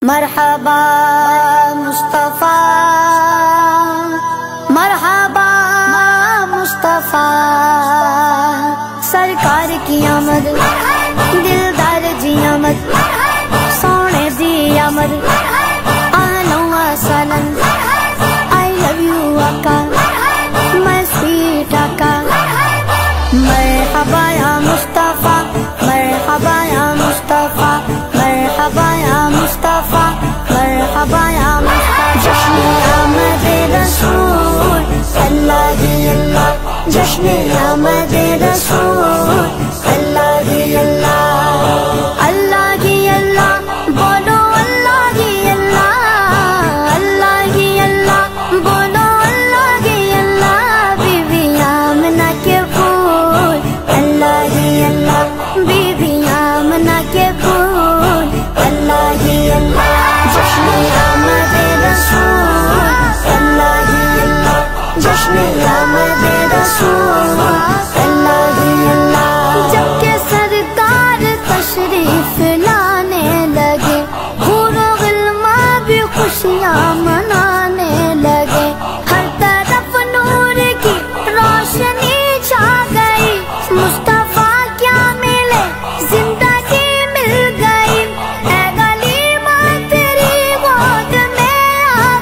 مرحبا مصطفیٰ، مرحبا مصطفیٰ، سرکار کی آمد، دلدار جی آمد، سونے دی آمد، اہلا و سہلا، I love you آقا، my sweet آقا، مرحبا یا مصطفیٰ، مرحبا یا مصطفیٰ، مرحبا یا مصطفیٰ، مرحبا یا مصطفیٰ، جشن آمد رسول اللہ ہی اللہ، جشن آمد رسول اللہ ہی اللہ، اللہ ہی اللہ، بولو اللہ ہی اللہ، اللہ ہی اللہ، بولو اللہ ہی اللہ، بی بی آمنہ کے پھول اللہ ہی اللہ، بی بی آمنہ کے پھول اللہ ہی اللہ، جشن آمد رسول اللہ ہی اللہ، جشن آمد رسول اللہ ہی اللہ، جب کہ سرکار تشریف لانے لگے، حور و غلمان بھی خوشیاں منانے لگے، ہر طرف نور کی روشنی چھا گئی، مصطفیٰ کیا ملے زندگی مل گئی، اے غلیمہ تیری گود میں آ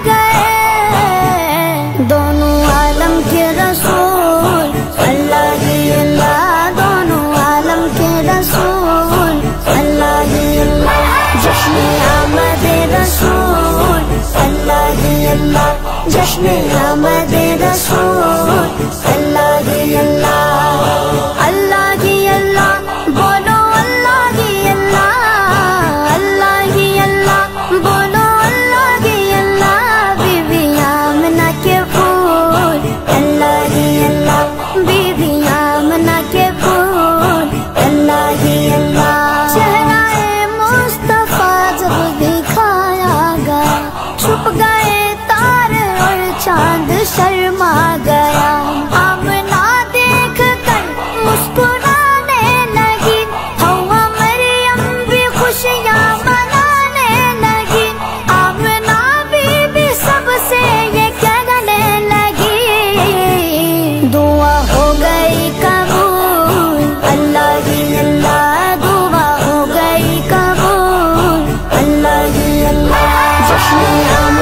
گئے، دونوں عالم کے رسول اللہ ہی اللہ، دونوں عالم کے رسول اللہ ہی اللہ، جشن آمد رسول اللہ ہی اللہ، جشن آمد رسول اللہ ہی اللہ، اللہ ہی اللہ، بولو اللہ ہی اللہ، اللہ ہی اللہ، بولو اللہ ہی اللہ، بی بی آمنہ کے پھول اللہ ہی اللہ، بی بی آمنہ کے پھول اللہ ہی اللہ، چہرہ مصطفیٰ جب دکھایا گیا، چھپ گئے تارے اور چاند شرما گیا، آمنہ دیکھ کر مسکرانے لگی، حوا مریم بھی خوشیاں منانے لگی، آمنہ بی سب سے یہ کہنے لگی، دعا ہو گئی قبول اللہ ہی اللہ، دعا ہو گئی قبول اللہ ہی اللہ، جشن